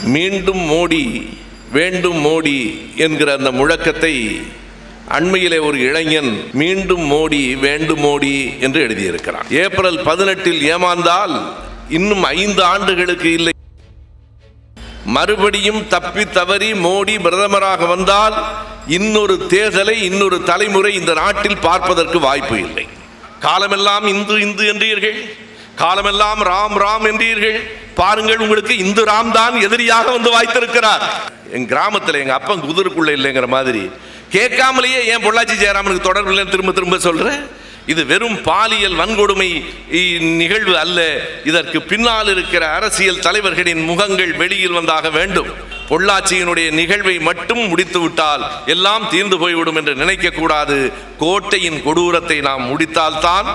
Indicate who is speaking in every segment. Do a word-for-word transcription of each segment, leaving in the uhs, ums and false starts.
Speaker 1: மீண்டும் மோடி வேண்டும் மோடி என்கிற அந்த முழக்கத்தை அண்மையிலே ஒரு இளைஞன் மீண்டும் மோடி வேண்டும் மோடி என்று எழுதியிருக்கிறான். ஏப்ரல் பதினெட்டில் ஏமாந்தால் இன்னும் ஐந்து ஆண்டுகளுக்கு இல்லை, மறுபடியும் தப்பி தவறி மோடி பிரதமராக வந்தால் இன்னொரு தேர்தலை இன்னொரு தலைமுறை இந்த நாட்டில் பார்ப்பதற்கு வாய்ப்பு இல்லை. காலமெல்லாம் இந்து இந்து என்றீர்கள், காலமெல்லாம் ராம் ராம் என்றீர்கள். பாருங்கள், உங்களுக்கு இந்து ராம் தான் எதிரியாக வந்து வாய்த்திருக்கிறார். என் கிராமத்தில் எங்க அப்பன் குதிரைக்குள்ள இல்லைங்கிற மாதிரி கேட்காமலேயே ஏன் பொள்ளாச்சி ஜெயராமனுக்கு தொடர்பு இல்லைன்னு திரும்ப திரும்ப சொல்றேன். இது வெறும் பாலியல் வன்கொடுமை நிகழ்வு அல்ல. இதற்கு பின்னால் இருக்கிற அரசியல் தலைவர்களின் முகங்கள் வெளியில் வந்தாக வேண்டும். பொள்ளாச்சியினுடைய நிகழ்வை மட்டும் முடித்து விட்டால் எல்லாம் தீர்ந்து போய்விடும் என்று நினைக்க கூடாது. கோட்டையின் கொடூரத்தை நாம் முடித்தால்தான்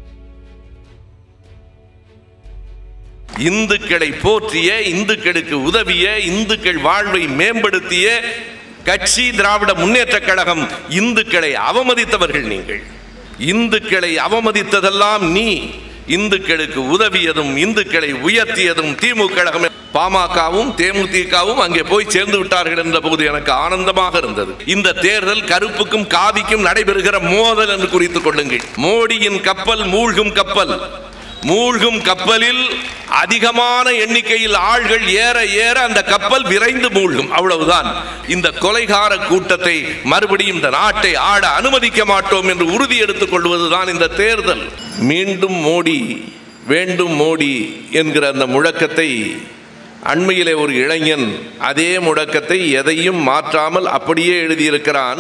Speaker 1: இந்துக்களை போற்றிய, இந்துக்களுக்கு உதவிய, இந்துக்கள் வாழ்வை மேம்படுத்திய கட்சி திராவிட முன்னேற்ற கழகம். இந்துக்களை அவமதித்தவர்கள் நீங்கள். இந்துக்களை அவமதித்ததெல்லாம் நீ. இந்துக்களுக்கு உதவியதும் இந்துக்களை உயர்த்தியதும் திமுக கழகம். பாமகவும் தேமுதிகவும் அங்கே போய் சேர்ந்து விட்டார்கள் என்ற போது எனக்கு ஆனந்தமாக இருந்தது. இந்த தேர்தல் கருப்புக்கும் காவிக்கும் நடைபெறுகிற மோதல் என்று குறித்துக் கொள்ளுங்கள். மோடியின் கப்பல் மூழ்கும் கப்பல். மூழ்கும் கப்பலில் அதிகமான எண்ணிக்கையில் ஆள்கள் ஏற ஏற அந்த கப்பல் விரைந்து மூழ்கும், அவ்வளவுதான். இந்த கொலைகார கூட்டத்தை மறுபடியும் இந்த நாட்டை ஆட அனுமதிக்க மாட்டோம் என்று உறுதி எடுத்துக் கொள்வதுதான் இந்த தேர்தல். மீண்டும் மோடி வேண்டும் மோடி என்கிற அந்த முழக்கத்தை அண்மையிலே ஒரு இளைஞன் அதே முழக்கத்தை எதையும் மாற்றாமல் அப்படியே எழுதியிருக்கிறான்.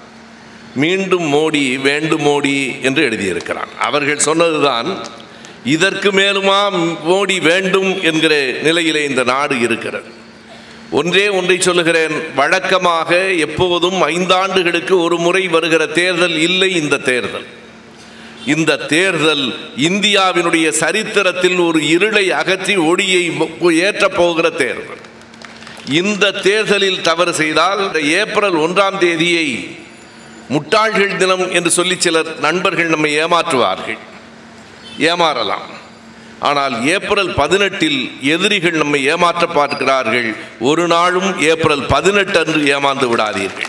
Speaker 1: மீண்டும் மோடி வேண்டும் மோடி என்று எழுதியிருக்கிறான். அவர்கள் சொன்னதுதான். இதற்கு மேலுமா மோடி வேண்டும் என்கிற நிலையிலே இந்த நாடு இருக்கிறது. ஒன்றே ஒன்றை சொல்லுகிறேன், வழக்கமாக எப்போதும் ஐந்தாண்டுகளுக்கு ஒரு முறை வருகிற தேர்தல் இல்லை இந்த தேர்தல். இந்த தேர்தல் இந்தியாவினுடைய சரித்திரத்தில் ஒரு இருளை அகற்றி ஒளியை ஏற்றப் போகிற தேர்தல். இந்த தேர்தலில் தவறு செய்தால் ஏப்ரல் ஒன்றாம் தேதியை முட்டாள்கள் தினம் என்று சொல்லி சிலர் நண்பர்கள் நம்மை ஏமாற்றுவார்கள், ஏமாறலாம். ஆனால் ஏப்ரல் பதினெட்டில் எதிரிகள் நம்மை ஏமாற்ற பார்க்கிறார்கள். ஒரு நாளும் ஏப்ரல் பதினெட்டு அன்று ஏமாந்து விடாதீர்கள்.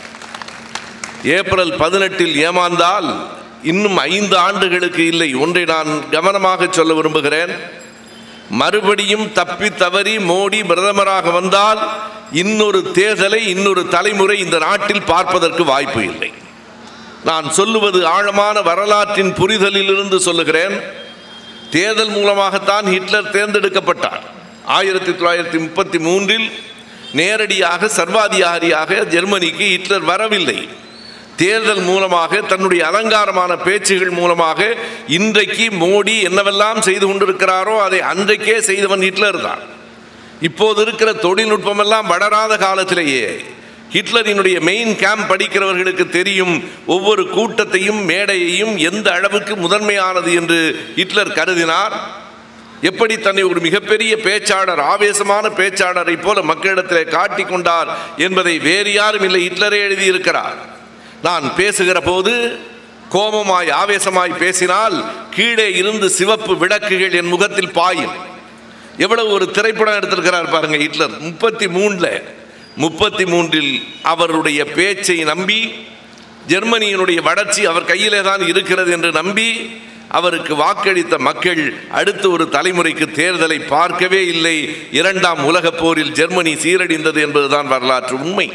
Speaker 1: ஏப்ரல் பதினெட்டில் ஏமாந்தால் இன்னும் ஐந்து ஆண்டுகளுக்கு இல்லை. ஒன்றை நான் கவனமாக சொல்ல விரும்புகிறேன். மறுபடியும் தப்பி தவறி மோடி பிரதமராக வந்தால் இன்னொரு தேர்தலை இன்னொரு தலைமுறை இந்த நாட்டில் பார்ப்பதற்கு வாய்ப்பு இல்லை. நான் சொல்லுவது ஆழமான வரலாற்றின் புரிதலில் இருந்து சொல்லுகிறேன். தேர்தல் மூலமாகத்தான் ஹிட்லர் தேர்ந்தெடுக்கப்பட்டார். ஆயிரத்தி தொள்ளாயிரத்தி முப்பத்தி மூன்றில் நேரடியாக சர்வாதிகாரியாக ஜெர்மனிக்கு ஹிட்லர் வரவில்லை. தேர்தல் மூலமாக தன்னுடைய அலங்காரமான பேச்சுகள் மூலமாக இன்றைக்கு மோடி என்னவெல்லாம் செய்து கொண்டிருக்கிறாரோ அதை அன்றைக்கே செய்தவன் ஹிட்லர் தான். இப்போது இருக்கிற தொழில்நுட்பம் எல்லாம் வளராத காலத்திலேயே ஹிட்லரினுடைய மெயின் கேம்ப் படிக்கிறவர்களுக்கு தெரியும் ஒவ்வொரு கூட்டத்தையும் மேடையையும் எந்த அளவுக்கு முதன்மையானது என்று ஹிட்லர் கருதினார். எப்படி தன்னை ஒரு மிகப்பெரிய பேச்சாளர், ஆவேசமான பேச்சாளரை போல மக்களிடத்தில் காட்டிக் கொண்டார் என்பதை வேறு யாரும் இல்லை, ஹிட்லரே எழுதியிருக்கிறார். நான் பேசுகிற போது கோபமாய் ஆவேசமாய் பேசினால் கீழே இருந்து சிவப்பு விளக்குகள் என் முகத்தில் பாயும். எவ்வளவு ஒரு திரைப்படம் எடுத்திருக்கிறார் பாருங்க ஹிட்லர். முப்பத்தி மூணுல முப்பத்தி மூன்றில் அவருடைய பேச்சை நம்பி ஜெர்மனியினுடைய வளர்ச்சி அவர் கையிலே தான் இருக்கிறது என்று நம்பி அவருக்கு வாக்களித்த மக்கள் அடுத்த ஒரு தலைமுறைக்கு தேர்தலை பார்க்கவே இல்லை. இரண்டாம் உலகப் போரில் ஜெர்மனி சீரழிந்தது என்பதுதான் வரலாற்று உண்மை.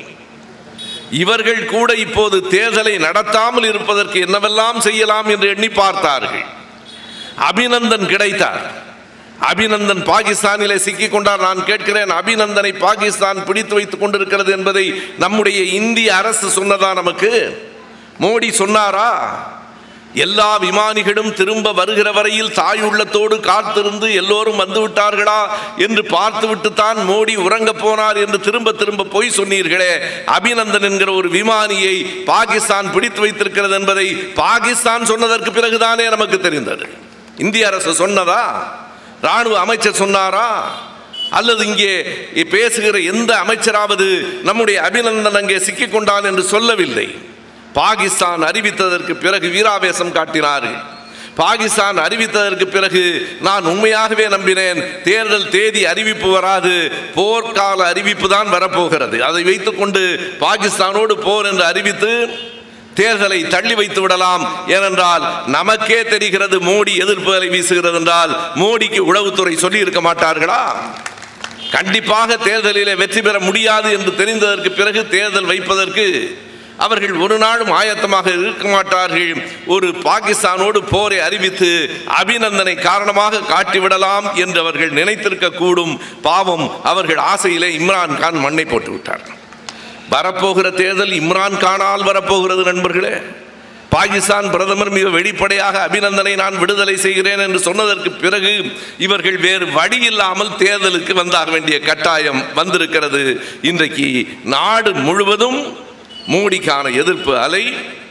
Speaker 1: இவர்கள் கூட இப்போது தேர்தலை நடத்தாமல் இருப்பதற்கு என்னவெல்லாம் செய்யலாம் என்று எண்ணி பார்த்தார்கள். அபிநந்தன் கிடைத்தார். அபிநந்தன் பாகிஸ்தானிலே சிக்கிக் கொண்டார். நான் கேட்கிறேன், அபிநந்தனை பாகிஸ்தான் பிடித்து வைத்துக் கொண்டிருக்கிறது என்பதை நம்முடைய இந்திய அரசு சொன்னதா? நமக்கு மோடி சொன்னாரா? எல்லா விமானிகளும் திரும்ப வருகிற வரையில் தாய் உள்ளத்தோடு காத்திருந்து எல்லோரும் வந்து விட்டார்களா என்று பார்த்துவிட்டு தான் மோடி உறங்க போனார் என்று திரும்ப திரும்ப பொய் சொன்னீர்களே. அபிநந்தன் என்கிற ஒரு விமானியை பாகிஸ்தான் பிடித்து வைத்திருக்கிறது என்பதை பாகிஸ்தான் சொன்னதற்கு பிறகுதானே நமக்கு தெரிந்தது. இந்திய அரசு சொன்னதா? ராணுவ அமைச்சர் சொன்னாரா? அல்லது இங்கே பேசுகிற எந்த அமைச்சராவது நம்முடைய அபிநந்தன் அங்கே சிக்கிக் கொண்டான் என்று சொல்லவில்லை. பாகிஸ்தான் அறிவித்ததற்கு பிறகு வீராவேசம் காட்டினார்கள். பாகிஸ்தான் அறிவித்ததற்கு பிறகு நான் உண்மையாகவே நம்பினேன் தேர்தல் தேதி அறிவிப்பு வராது, போர்க்கால அறிவிப்பு தான் வரப்போகிறது. அதை வைத்துக்கொண்டு பாகிஸ்தானோடு போர் என்று அறிவித்து தேர்தலை தள்ளி வைத்து விடலாம். ஏனென்றால் நமக்கே தெரிகிறது மோடி எதிர்ப்புகளை வீசுகிறது என்றால் மோடிக்கு உளவுத்துறை சொல்லி இருக்க மாட்டார்களா? கண்டிப்பாக தேர்தலிலே வெற்றி பெற முடியாது என்று தெரிந்ததற்கு பிறகு தேர்தல் வைப்பதற்கு அவர்கள் ஒரு நாளும் ஆயத்தமாக இருக்க மாட்டார்கள். ஒரு பாகிஸ்தானோடு போரை அறிவித்து அபிநந்தனை காரணமாக காட்டிவிடலாம் என்று அவர்கள் நினைத்திருக்க கூடும். பாவம், அவர்கள் ஆசையிலே இம்ரான் கான் மண்ணை போட்டு விட்டார். வரப்போகிற தேர்தல் இம்ரான் கானால் வரப்போகிறது நண்பர்களே. பாகிஸ்தான் பிரதமர் மிக வெளிப்படையாக அபிநந்தனை நான் விடுதலை செய்கிறேன் என்று சொன்னதற்கு பிறகு இவர்கள் வேறு வழி இல்லாமல் தேர்தலுக்கு வந்தாக வேண்டிய கட்டாயம் வந்திருக்கிறது. இன்றைக்கு நாடு முழுவதும் மோடிக்கான எதிர்ப்பு அலை,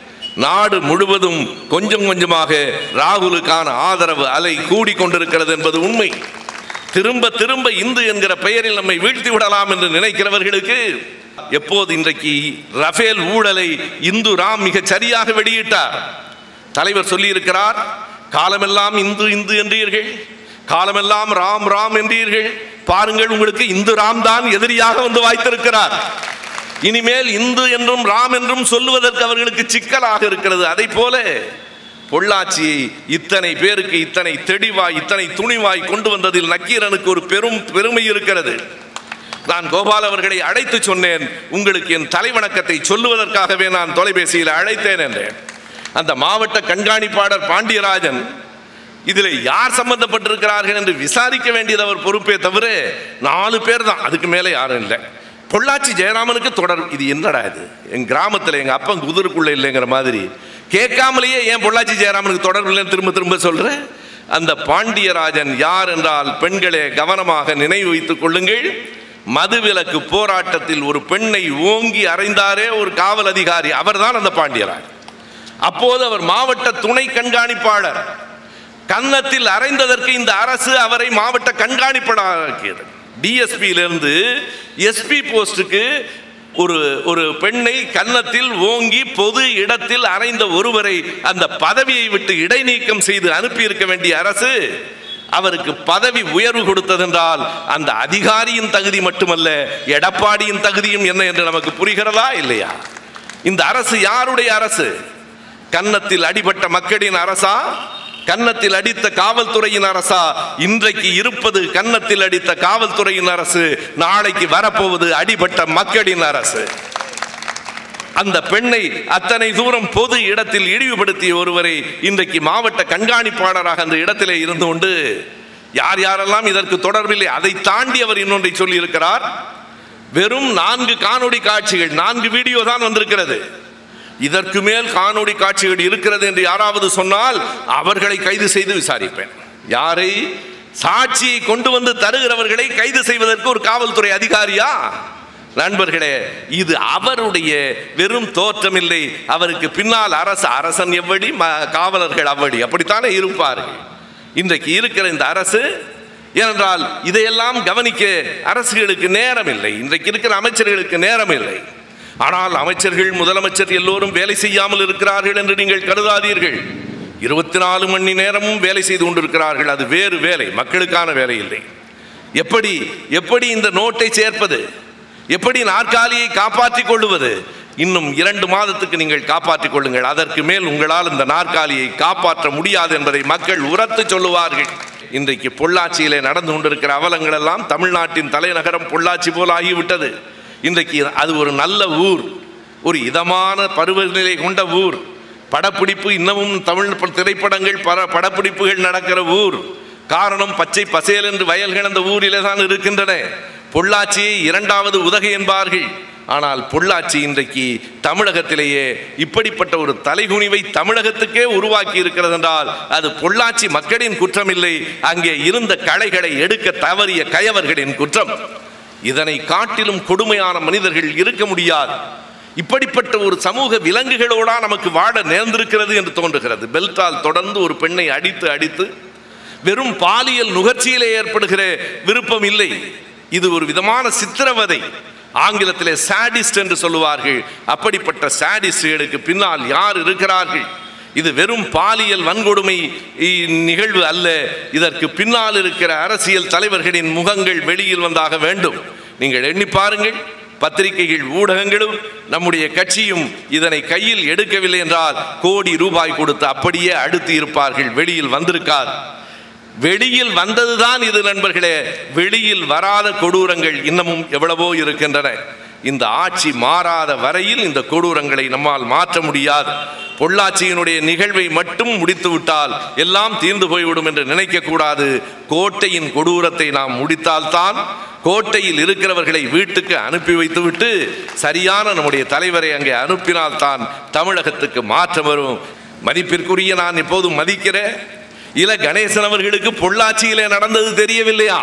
Speaker 1: நாடு முழுவதும் கொஞ்சம் கொஞ்சமாக ராகுலுக்கான ஆதரவு அலை கூடிக்கொண்டிருக்கிறது என்பது உண்மை. திரும்ப திரும்ப இந்து என்கிற பெயரில் நம்மை வீழ்த்தி விடலாம் என்று நினைக்கிறவர்களுக்கு எப்போது இன்றைக்கு ரஃபேல் ஊழலை இந்து ராம் மிக சரியாக வெளியிட்டார். தலைவர் சொல்லி இருக்கிறார், காலமெல்லாம் இந்து இந்து என்றீர்கள், காலமெல்லாம் ராம் ராம் என்றீர்கள், பாருங்கள் உங்களுக்கு இந்து ராம் தான் எதிரியாக வந்து வாய்த்திருக்கிறார். இனிமேல் இந்து என்றும் ராம் என்றும் சொல்லுவதற்கு அவர்களுக்கு சிக்கலாக இருக்கிறது. அதை போல பொள்ளாச்சி இத்தனை பேருக்கு இத்தனை தெளிவாய் இத்தனை துணிவாய் கொண்டு வந்ததில் நக்கீரனுக்கு ஒரு பெரும் பெருமை இருக்கிறது. நான் கோபால் அவர்களை அழைத்து சொன்னேன், உங்களுக்கு என் தலைவணக்கத்தை சொல்லுவதற்காகவே நான் தொலைபேசியில் அழைத்தேன் என்றேன். அந்த மாவட்ட கண்காணிப்பாளர் பாண்டியராஜன் இதில் யார் சம்பந்தப்பட்டிருக்கிறார்கள் என்று விசாரிக்க வேண்டியது அவர் பொறுப்பே தவிர நாலு பேர் தான், அதுக்கு மேலே யாரும் இல்லை. பொள்ளாச்சி ஜெயராமனுக்கு தொடர், இது என்னடா இது, என் கிராமத்தில் எங்கள் அப்பன் குதிரைக்குள்ள இல்லைங்கிற மாதிரி கேட்காமலேயே ஏன் பொள்ளாச்சி ஜெயராமனுக்கு தொடர்பு இல்லைன்னு திரும்ப திரும்ப சொல்கிறேன். அந்த பாண்டியராஜன் யார் என்றால், பெண்களே கவனமாக நினைவு வைத்துக் கொள்ளுங்கள், மதுவிலக்கு போராட்டத்தில் ஒரு பெண்ணை ஓங்கி அறைந்தாரே ஒரு காவல் அதிகாரி, அவர்தான் அந்த பாண்டியராஜன். அப்போது அவர் மாவட்ட துணை கண்காணிப்பாளர். கன்னத்தில் அறைந்ததற்கு இந்த அரசு அவரை மாவட்ட கண்காணிப்பாளராக்கியது. டிஎஸ்பியிலிருந்து எஸ்பி போஸ்டுக்கு ஒரு ஒரு பெண்ணை கன்னத்தில் ஓங்கி பொது இடத்தில் அறைந்த ஒருவரை அந்த பதவியை விட்டு இடைநீக்கம் செய்து அனுப்பியிருக்க வேண்டிய அரசு அவருக்கு பதவி உயர்வு கொடுத்ததென்றால் அந்த அதிகாரியின் தகுதி மட்டுமல்ல, எடப்பாடியின் தகுதியும் என்ன என்று நமக்கு புரிகிறதா இல்லையா? இந்த அரசு யாருடைய அரசு? கன்னத்தில் அடிபட்ட மக்களின் அரசா? கன்னத்தில் அடித்த காவல்துறையின் அரசா? இன்றைக்கு இருப்பது கன்னத்தில் அடித்த காவல்துறையின் அரசு, நாளைக்கு வரப்போவது அடிபட்ட மக்களின் அரசு. அந்த பெண்ணை அத்தனை தூரம் பொது இடத்தில் இழிவுபடுத்திய ஒருவரை இன்றைக்கு மாவட்ட கண்காணிப்பாளராக அந்த இடத்திலே இருந்து கொண்டு யார் யாரெல்லாம் இதற்கு தொடர்பில்லை. அதை தாண்டி அவர் இன்னொன்றை சொல்லி இருக்கிறார். வெறும் நான்கு காணொளி காட்சிகள், நான்கு வீடியோ தான் வந்திருக்கிறது. இதற்கு மேல் காணொளி காட்சிகள் இருக்கிறது என்று யாராவது சொன்னால் அவர்களை கைது செய்து விசாரிப்பேன். யாரை? சாட்சியை கொண்டு வந்து தருகிறவர்களை கைது செய்வதற்கு ஒரு காவல்துறை அதிகாரியா? நண்பர்களே, இது அவருடைய வெறும் தோற்றம் இல்லை, அவருக்கு பின்னால் அரசு, அரசன் எவ்வளி காவலர்கள் அவ்வளி, அப்படித்தானே இருப்பார்கள். இன்றைக்கு இருக்கிற இந்த அரசு, ஏனென்றால் இதையெல்லாம் கவனிக்க அரசுகளுக்கு நேரம் இல்லை, இன்றைக்கு இருக்கிற அமைச்சர்களுக்கு நேரம் இல்லை. ஆனால் அமைச்சர்கள், முதலமைச்சர் எல்லோரும் வேலை செய்யாமல் இருக்கிறார்கள் என்று நீங்கள் கருதாதீர்கள். இருபத்தி நாலு மணி நேரமும் வேலை செய்து கொண்டிருக்கிறார்கள். அது வேறு வேலை, மக்களுக்கான வேலை இல்லை. எப்படி எப்படி இந்த நோட்டை சேர்ப்பது, எப்படி நாற்காலியை காப்பாற்றிக் கொள்வது? இன்னும் இரண்டு மாதத்துக்கு நீங்கள் காப்பாற்றிக் கொள்ளுங்கள், அதற்கு மேல் உங்களால் இந்த நாற்காலியை காப்பாற்ற முடியாது என்பதை மக்கள் உரத்து சொல்லுவார்கள். இன்றைக்கு பொள்ளாச்சியிலே நடந்து கொண்டிருக்கிற அவலங்கள் எல்லாம் தமிழ்நாட்டின் தலைநகரம் பொள்ளாச்சி போல் ஆகிவிட்டது. இன்றைக்கு அது ஒரு நல்ல ஊர், ஒரு இதமான பருவநிலை கொண்ட ஊர், படப்பிடிப்பு இன்னமும் தமிழ் திரைப்படங்கள் பல படப்பிடிப்புகள் நடக்கிற ஊர். காரணம், பச்சை பசேல் என்று வயல்கள் அந்த ஊரிலே தான் இருக்கின்றன. பொள்ளாச்சியை இரண்டாவது உதகை என்பார்கள். ஆனால் பொள்ளாச்சி இன்றைக்கு தமிழகத்திலேயே இப்படிப்பட்ட ஒரு தலைகுனிவை தமிழகத்துக்கே உருவாக்கி இருக்கிறது என்றால் அது பொள்ளாச்சி மக்களின் குற்றம் இல்லை, அங்கே இருந்த களைகளை எடுக்க தவறிய கயவர்களின் குற்றம். இதனை காட்டிலும் கொடுமையான மனிதர்கள் இருக்க முடியாது. இப்படிப்பட்ட ஒரு சமூக விலங்குகளோடா நமக்கு வாழ நேர்ந்திருக்கிறது என்று தோன்றுகிறது. பெல்ட்டால் தொடர்ந்து ஒரு பெண்ணை அடித்து அடித்து வெறும் பாலியல் நுகர்ச்சியிலே ஏற்படுகிற விருப்பம் இல்லை, இது ஒரு விதமான சித்திரவதை. ஆங்கிலத்திலே சாடிஸ்ட் என்று சொல்லுவார்கள். அப்படிப்பட்ட சாடிஸ்டுகளுக்கு பின்னால் யார் இருக்கிறார்கள்? இது வெறும் பாலியல் வன்கொடுமை நிகழ்வு அல்ல. இதற்கு பின்னால் இருக்கிற அரசியல் தலைவர்களின் முகங்கள் வெளியில் வந்தாக வேண்டும். நீங்கள் எண்ணி பாருங்கள், பத்திரிகைகள், ஊடகங்களும் நம்முடைய கட்சியும் இதனை கையில் எடுக்கவில்லை என்றால் கோடி ரூபாய் கொடுத்து அப்படியே அடுத்து இருப்பார்கள். வெளியில் வந்திருக்காது. வெளியில் வந்ததுதான் இது நண்பர்களே. வெளியில் வராத கொடூரங்கள் இன்னமும் எவ்வளவோ இருக்கின்றன. இந்த ஆட்சி மாறாத வரையில் இந்த கொடூரங்களை நம்மால் மாற்ற முடியாது. பொள்ளாச்சியினுடைய நிகழ்வை மட்டும் முடித்து விட்டால் எல்லாம் தீர்ந்து போய்விடும் என்று நினைக்க கூடாது. கோட்டையின் கொடூரத்தை நாம் முடித்தால்தான், கோட்டையில் இருக்கிறவர்களை வீட்டுக்கு அனுப்பி வைத்துவிட்டு சரியான நம்முடைய தலைவரை அங்கே அனுப்பினால்தான் தமிழகத்துக்கு மாற்றம் வரும். மதிப்பிற்குரிய நான் எப்போதும் மதிக்கிற இல கணேசன் அவர்களுக்கு பொள்ளாச்சியிலே நடந்தது தெரியவில்லையா?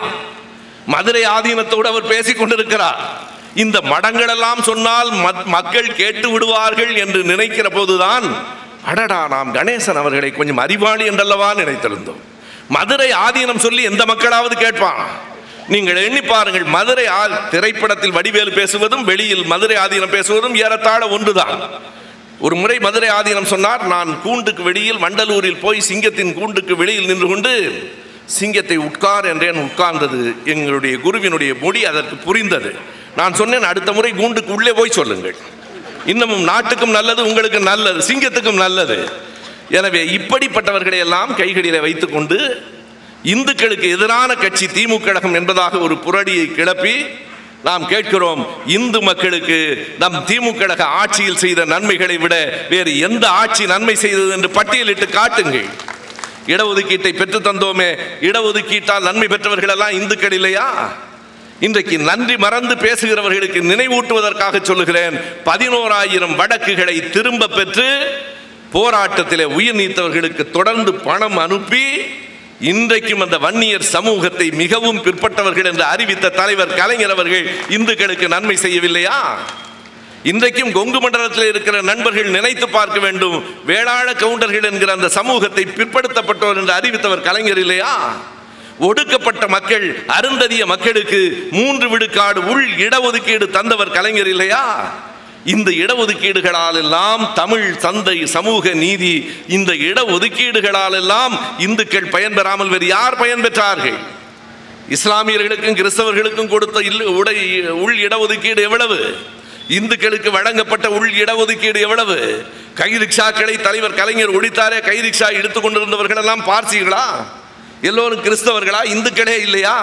Speaker 1: மதுரை ஆதீனத்தோடு அவர் பேசிக் கொண்டிருக்கிறார். இந்த மடங்களெல்லாம் சொன்னால் மக்கள் கேட்டு விடுவார்கள் என்று நினைக்கிற போதுதான், அடடா, நாம் கணேசன் அவர்களை கொஞ்சம் அறிவாளி என்றல்லவா நினைத்திருந்தோம். மதுரை ஆதீனம் சொல்லி எந்த மக்களாவது கேட்பான்? நீங்கள் எண்ணி பாருங்கள். மதுரை திரைப்படத்தில் வடிவேலு பேசுவதும் வெளியில் மதுரை ஆதீனம் பேசுவதும் ஏறத்தாழ ஒன்றுதான். ஒரு முறை மதுரை ஆதீனம் சொன்னார், நான் கூண்டுக்கு வெளியில் வண்டலூரில் போய் சிங்கத்தின் கூண்டுக்கு வெளியில் நின்று கொண்டு சிங்கத்தை உட்கார் என்றேன். உட்கார்ந்தது. எங்களுடைய குருவினுடைய மொழி அதற்கு புரிந்தது. நான் சொன்னேன், அடுத்த முறை கூண்டுக்கு உள்ளே போய் சொல்லுங்கள். இன்னமும் நாட்டுக்கும் நல்லது, உங்களுக்கு நல்லது, சிங்கத்துக்கும் நல்லது. எனவே இப்படிப்பட்டவர்களை எல்லாம் கைகளிலே வைத்துக் கொண்டு இந்துக்களுக்கு எதிரான கட்சி திமுக கழகம் என்பதாக ஒரு புரடியை கிளப்பி நாம் கேட்கிறோம், இந்து மக்களுக்கு நம் திமுக கழக ஆட்சியில் செய்த நன்மைகளை விட வேறு எந்த ஆட்சி நன்மை செய்தது என்று பட்டியலிட்டு காட்டுங்கள். இடஒதுக்கீட்டை பெற்று தந்தோமே, இடஒதுக்கீட்டால் நன்மை பெற்றவர்கள் எல்லாம் இந்துக்கள் இல்லையா? இன்றைக்கு நன்றி மறந்து பேசுகிறவர்களுக்கு நினைவூட்டுவதற்காக சொல்லுகிறேன், பதினோராயிரம் வழக்குகளை திரும்ப பெற்று போராட்டத்திலே உயிர் நீத்தவர்களுக்கு தொடர்ந்து பணம் அனுப்பி இன்றைக்கும் அந்த வன்னியர் சமூகத்தை மிகவும் பிற்பட்டவர்கள் என்று அறிவித்த தலைவர் கலைஞர் அவர்கள் இந்துக்களுக்கு நன்மை செய்யவில்லையா? இன்றைக்கும் கொங்கு மண்டலத்தில் இருக்கிற நண்பர்கள் நினைத்து பார்க்க வேண்டும், வேளாள கவுண்டர்கள் என்கிற அந்த சமூகத்தை பிற்படுத்தப்பட்டவர் என்று அறிவித்தவர் கலைஞர் இல்லையா? ஒடுக்கப்பட்ட மக்கள், அருந்ததிய மக்களுக்கு மூன்று விழுக்காடு உள் இடஒதுக்கீடு தந்தவர் கலைஞர் இல்லையா? இந்த இடஒதுக்கீடுகளால் எல்லாம் தமிழ் சந்தை சமூக நீதி, இந்த இடஒதுக்கீடுகளால் எல்லாம் இந்துக்கள் பயன்பெறாமல் வேறு யார் பயன்பெற்றார்கள்? இஸ்லாமியர்களுக்கும் கிறிஸ்தவர்களுக்கும் கொடுத்த உடை உள் இடஒதுக்கீடு எவ்வளவு? இந்துக்களுக்கு வழங்கப்பட்ட உள் இடஒதுக்கீடு எவ்வளவு? கை ரிக்ஷாக்களை தலைவர் கலைஞர் ஒழித்தாரே, கை ரிக்ஷா எடுத்துக் கொண்டிருந்தவர்கள் எல்லாம் பார்சிகளா? எல்லோரும் கிறிஸ்தவர்களா? இந்துக்களே இல்லையா?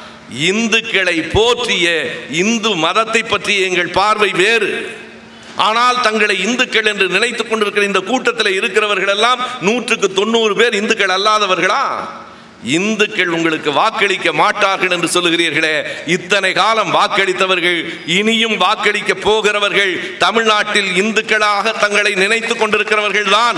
Speaker 1: இந்துக்களை போற்றிய இந்து மதத்தை பற்றிய எங்கள் பார்வை வேறு. ஆனால் தங்களை இந்துக்கள் என்று நினைத்துக் கொண்டிருக்கிற இந்த கூட்டத்தில் இருக்கிறவர்கள் எல்லாம் நூற்றுக்கு தொண்ணூறு பேர் இந்துக்கள் அல்லாதவர்களா? இந்துக்கள் உங்களுக்கு வாக்களிக்க மாட்டார்கள் என்று சொல்லுகிறீர்களே, இத்தனை காலம் வாக்களித்தவர்கள், இனியும் வாக்களிக்க போகிறவர்கள் தமிழ்நாட்டில் இந்துக்களாக தங்களை நினைத்துக் கொண்டிருக்கிறவர்கள் தான்.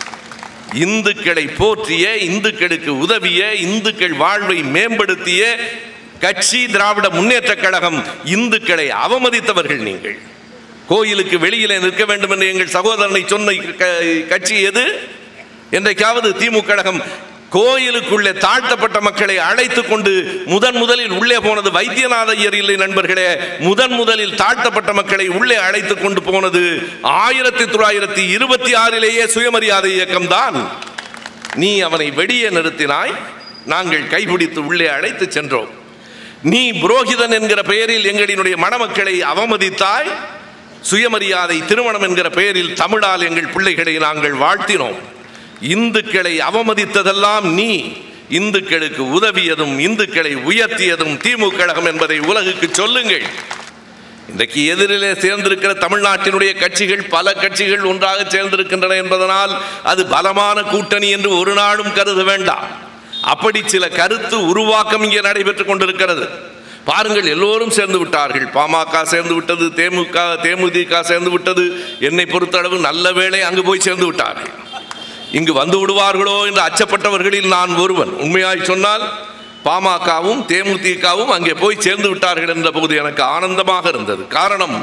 Speaker 1: இந்துக்களை போற்றிய, இந்துக்களுக்கு உதவிய, இந்துக்கள் வாழ்வை மேம்படுத்திய கட்சி திராவிட முன்னேற்ற கழகம். இந்துக்களை அவமதித்தவர்கள் நீங்கள். கோயிலுக்கு வெளியிலே நிற்க வேண்டும் என்று எங்கள் சகோதரனை சொன்ன கட்சி எது? என்றைக்காவது திமுக கழகம் கோயிலுக்குள்ளே தாழ்த்தப்பட்ட மக்களை அழைத்து கொண்டு முதன் முதலில் உள்ளே போனது வைத்தியநாத ஐயர் இல்லை நண்பர்களே. முதன் முதலில் தாழ்த்தப்பட்ட மக்களை உள்ளே அழைத்து கொண்டு போனது ஆயிரத்தி தொள்ளாயிரத்தி இருபத்தி ஆறிலேயே சுயமரியாதை இயக்கம் தான். நீ அவனை வெளியே நிறுத்தினாய், நாங்கள் கைபிடித்து உள்ளே அழைத்து சென்றோம். நீ புரோகிதன் என்கிற பெயரில் எங்களினுடைய மணமக்களை அவமதித்தாய். சுயமரியாதை திருமணம் என்கிற பெயரில் தமிழால் எங்கள் பிள்ளைகளை நாங்கள் வாழ்த்தினோம். இந்துக்களை அவமதித்ததெல்லாம் நீ. இந்துக்களுக்கு உதவியதும் இந்துக்களை உயர்த்தியதும் திமுக கழகம் என்பதை உலகுக்கு சொல்லுங்கள். இன்றைக்கு எதிரிலே சேர்ந்திருக்கிற தமிழ்நாட்டினுடைய கட்சிகள், பல கட்சிகள் ஒன்றாக சேர்ந்திருக்கின்றன என்பதனால் அது பலமான கூட்டணி என்று ஒரு நாளும் கருத வேண்டாம். அப்படி சில கருத்து உருவாக்கம் இங்கே நடைபெற்றுக் கொண்டிருக்கிறது. பாருங்கள், எல்லோரும் சேர்ந்து விட்டார்கள். பாமக சேர்ந்து விட்டது, தேமுக தேமுதிக சேர்ந்து விட்டது. என்னை பொறுத்தளவு நல்ல வேளை அங்கு போய் சேர்ந்து விட்டார்கள். இங்கு வந்து விடுவார்களோ என்று அச்சப்பட்டவர்களில் நான் ஒருவன். உண்மையாய் சொன்னால் பாமகவும் தேமுதிகவும் அங்கே போய் சேர்ந்து விட்டார்கள் என்ற போது எனக்கு ஆனந்தமாக இருந்தது. காரணம்,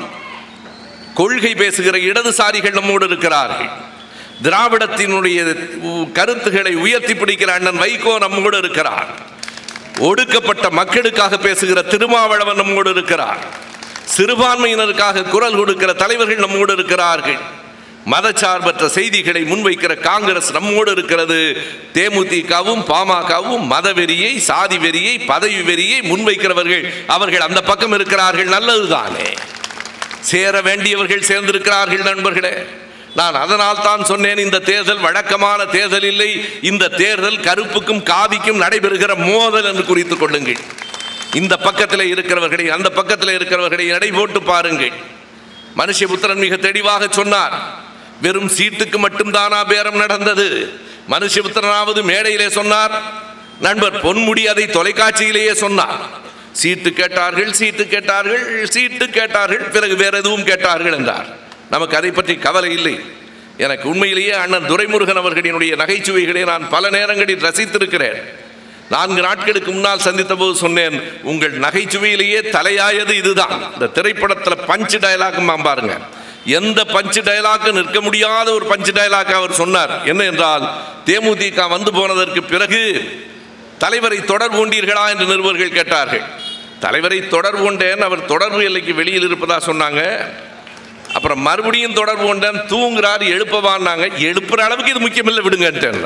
Speaker 1: கொள்கை பேசுகிற இடதுசாரிகள் நம்மோடு இருக்கிறார்கள். திராவிடத்தினுடைய கருத்துக்களை உயர்த்தி பிடிக்கிற அண்ணன் வைகோ நம்மோடு இருக்கிறார். ஒடுக்கப்பட்ட மக்களுக்காக பேசுகிற திருமாவளவன் நம்மோடு இருக்கிறார். சிறுபான்மையினருக்காக குரல் கொடுக்கிற தலைவர்கள் நம்மோடு இருக்கிறார்கள். மதச்சார்பற்ற செய்திகளை முன்வைக்கிற காங்கிரஸ் நம்மோடு இருக்கிறது. தேமுதிகவும் பாமகவும் மதவெறியை, சாதி வெறியை, பதவி வெறியை முன்வைக்கிறவர்கள் அவர்கள் அந்த பக்கம் இருக்கிறார்கள். நல்லதுதானே, சேர வேண்டியவர்கள் சேர்ந்திருக்கிறார்கள் நண்பர்களே. நான் அதனால் தான் சொன்னேன், இந்த தேர்தல் வழக்கமான தேர்தல் இல்லை. இந்த தேர்தல் கருப்புக்கும் காவிக்கும் நடைபெறுகிற மோதல் என்று குறித்துக் கொள்ளுங்கள். இந்த பக்கத்தில் இருக்கிறவர்களை அந்த பக்கத்தில் இருக்கிறவர்களை எடை போட்டு பாருங்கள். மனுஷபுத்திரன் மிக தெளிவாக சொன்னார், வெறும் சீட்டுக்கு மட்டும்தானா பேரம் நடந்தது? மனுஷபுத்திரனாவது மேடையிலே சொன்னார், நண்பர் பொன்முடி அதை தொலைக்காட்சியிலேயே சொன்னார். சீட்டு கேட்டார்கள், சீட்டு கேட்டார்கள், சீட்டு கேட்டார்கள், பிறகு வேற எதுவும் கேட்டார்கள் என்றார். நமக்கு அதை பற்றி கவலை இல்லை. எனக்கு உண்மையிலேயே அண்ணன் துரைமுருகன் அவர்களினுடைய நகைச்சுவைகளை நான் பல நேரங்களில் ரசித்திருக்கிறேன். நான்கு நாட்களுக்கு முன்னால் சந்தித்த போது சொன்னேன், உங்கள் நகைச்சுவையிலேயே தலையாயது இதுதான். இந்த திரைப்படத்தில் பஞ்சு டயலாக் பாருங்க, எந்த பஞ்சு டயலாக்கு நிற்க முடியாத ஒரு பஞ்சு டயலாக் அவர் சொன்னார். என்ன என்றால், தேமுதிக வந்து போனதற்கு பிறகு தலைவரை தொடர்பு கொண்டீர்களா என்று நிருபர்கள் கேட்டார்கள். தலைவரை தொடர்பு கொண்டேன், அவர் தொடர்பு எல்லைக்கு வெளியில் இருப்பதா சொன்னாங்க. அப்புறம் மறுபடியும் தொடர்பு கொண்டேன், தூங்குறாரு, எழுப்பவான்னாங்க. எழுப்புற அளவுக்கு இது முக்கியமில்லை, விடுங்கன்ட்டேன்.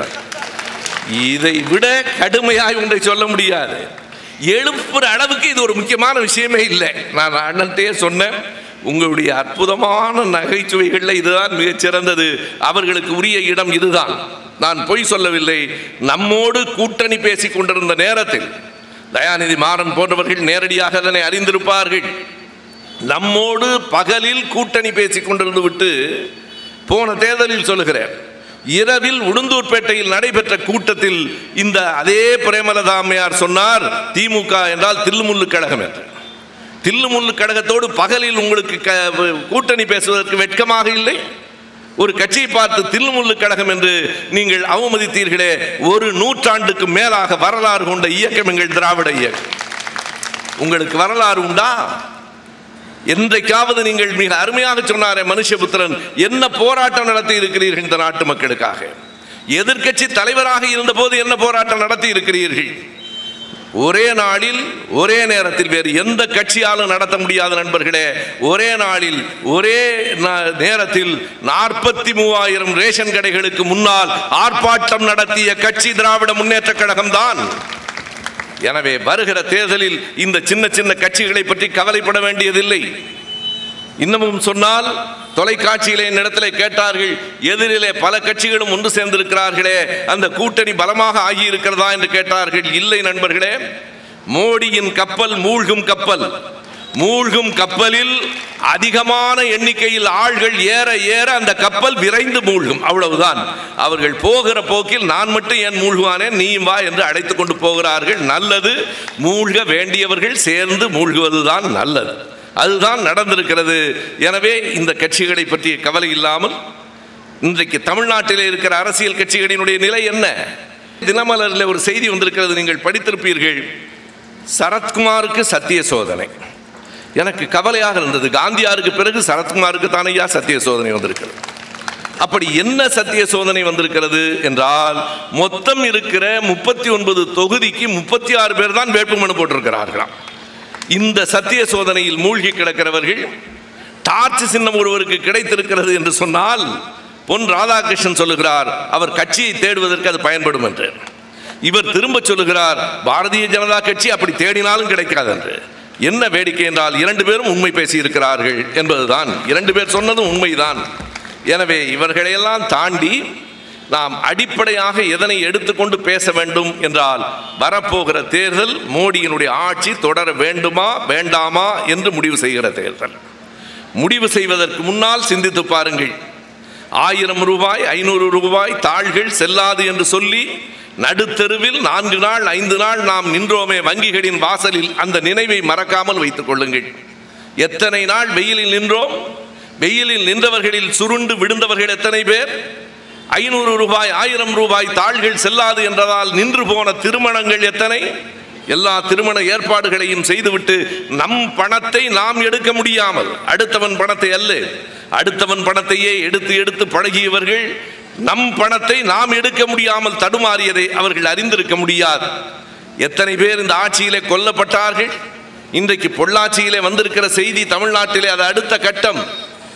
Speaker 1: இதை விட கடுமையாக ஒன்றை சொல்ல முடியாது. எழுப்புற அளவுக்கு இது ஒரு முக்கியமான விஷயமே இல்லை. நான் அண்ணன்ட்டே சொன்னேன், உங்களுடைய அற்புதமான நகைச்சுவைகளில் இதுதான் மிகச்சிறந்தது, அவர்களுக்கு உரிய இடம் இதுதான். நான் பொய் சொல்லவில்லை. நம்மோடு கூட்டணி பேசி கொண்டிருந்த நேரத்தில் தயாநிதி மாறன் போன்றவர்கள் நேரடியாக அதனை அறிந்திருப்பார்கள். நம்மோடு பகலில் கூட்டணி பேசி கொண்டிருந்து விட்டு போன தேர்தலில் சொல்லுகிறேன், இரவில் உளுந்தூர்பேட்டையில் நடைபெற்ற கூட்டத்தில் இந்த அதே பிரேமலதா அம்மையார் சொன்னார், திமுக என்றால் தில்லுமுள்ளு கழகம் என்று. தில்லுமுள்ளு கழகத்தோடு பகலில் உங்களுக்கு கூட்டணி பேசுவதற்கு வெட்கமாக இல்லை? ஒரு கட்சியை பார்த்து தில்லுமுள்ளு கழகம் என்று நீங்கள் அவமதித்தீர்களே. ஒரு நூற்றாண்டுக்கு மேலாக வரலாறு கொண்ட இயக்கம் எங்கள் திராவிட இயக்கம். உங்களுக்கு வரலாறு உண்டா? என்றைக்காவது நீங்கள் மிக அருமையாக சொன்னாரே மனுஷபுத்திரன், என்ன போராட்டம் நடத்தி இருக்கிறீர்கள் இந்த நாட்டு மக்களுக்காக? எதிர்க்கட்சி தலைவராக இருந்த போது என்ன போராட்டம் நடத்தி இருக்கிறீர்கள்? ஒரே நாளில் ஒரே நேரத்தில், வேறு எந்த கட்சியாலும் நடத்த முடியாத நண்பர்களே, ஒரே நாளில் ஒரே நேரத்தில் நாற்பத்தி மூவாயிரம் ரேஷன் கடைகளுக்கு முன்னால் ஆர்ப்பாட்டம் நடத்திய கட்சி திராவிட முன்னேற்ற கழகம் தான். எனவே வருகிற தேர்தலில் இந்த சின்ன சின்ன கட்சிகளை பற்றி கவலைப்பட வேண்டியதில்லை. இன்னமும் சொன்னால், தொலைக்காட்சியிலே இடத்திலே கேட்டார்கள், எதிரிலே பல கட்சிகளும் ஒன்று சேர்ந்திருக்கிறார்களே, அந்த கூட்டணி பலமாக ஆகியிருக்கிறதா என்று கேட்டார்கள். இல்லை நண்பர்களே, மோடியின் கப்பல் மூழ்கும் கப்பல். மூழ்கும் கப்பலில் அதிகமான எண்ணிக்கையில் ஆள்கள் ஏற ஏற அந்த கப்பல் விரைந்து மூழ்கும், அவ்வளவுதான். அவர்கள் போகிற போக்கில் நான் மட்டும் ஏன் மூழ்குவானேன், நீயும் வா என்று அழைத்து கொண்டு போகிறார்கள். நல்லது, மூழ்க வேண்டியவர்கள் சேர்ந்து மூழ்குவதுதான் நல்லது. அதுதான் நடந்திருக்கிறது. எனவே இந்த கட்சிகளை பற்றிய கவலை இல்லாமல், இன்றைக்கு தமிழ்நாட்டில் இருக்கிற அரசியல் கட்சிகளினுடைய நிலை என்ன? தினமலரில் ஒரு செய்தி வந்திருக்கிறது, நீங்கள் படித்திருப்பீர்கள். சரத்குமாருக்கு சத்திய சோதனை. எனக்கு கவலையாக இருந்தது. காந்தியாருக்கு பிறகு சரத்குமாருக்கு தானையா சத்திய சோதனை வந்திருக்கிறது. அப்படி என்ன சத்திய சோதனை வந்திருக்கிறது என்றால், மொத்தம் இருக்கிற முப்பத்தி ஒன்பது தொகுதிக்கு முப்பத்தி ஆறு பேர் தான் வேட்புமனு போட்டிருக்கிறார்களாம். இந்த சத்திய சோதனையில் மூழ்கி கிடக்கிறவர்கள், டார்ச் சின்னம் ஒருவருக்கு கிடைத்திருக்கிறது என்று சொன்னால், பொன் ராதாகிருஷ்ணன் சொல்லுகிறார் அவர் கட்சியை தேடுவதற்கு அது பயன்படும் என்று. இவர் திரும்ப சொல்லுகிறார் பாரதிய ஜனதா கட்சி அப்படி தேடினாலும் கிடைக்காது என்று. என்ன வேடிக்கை என்றால், இரண்டு பேரும் உண்மை பேசி இருக்கிறார்கள் என்பதுதான். இரண்டு பேர் சொன்னதும் உண்மைதான். எனவே இவர்களையெல்லாம் தாண்டி நாம் அடிப்படையாக எதனை எடுத்துக்கொண்டு பேச வேண்டும் என்றால், வரப்போகிற தேர்தல் மோடியினுடைய ஆட்சி தொடர வேண்டுமா வேண்டாமா என்று முடிவு செய்கிற தேர்தல். முடிவு செய்வதற்கு முன்னால் சிந்தித்து பாருங்கள். ஆயிரம் ரூபாய் ஐநூறு ரூபாய் தாள்கள் செல்லாது என்று சொல்லி நடுத்தெருவில் நான்கு நாள் ஐந்து நாள் நாம் நின்றோமே வங்கிகளின் வாசலில், அந்த நினைவை மறக்காமல் வைத்துக் கொள்ளுங்கள். எத்தனை நாள் வெயிலில் நின்றோம்? வெயிலில் நின்றவர்களில் சுருண்டு விழுந்தவர்கள் எத்தனை பேர்? ஐநூறு ரூபாய் ஆயிரம் ரூபாய் தாள்கள் செல்லாது என்றதால் நின்று போன திருமணங்கள் எத்தனை? எல்லா திருமண ஏற்பாடுகளையும் செய்துவிட்டு நம் பணத்தை நாம் எடுக்க முடியாமல், அடுத்தவன் பணத்தை அல்ல, அடுத்தவன் பணத்தையே எடுத்து எடுத்து பழகியவர்கள் நம் பணத்தை நாம் எடுக்க முடியாமல் தடுமாறியதை அவர்கள் அறிந்திருக்க முடியாது. எத்தனை பேர் இந்த ஆட்சியிலே கொல்லப்பட்டார்கள்? இன்றைக்கு பொள்ளாச்சியிலே வந்திருக்கிற செய்தி தமிழ்நாட்டிலே அது அடுத்த கட்டம்.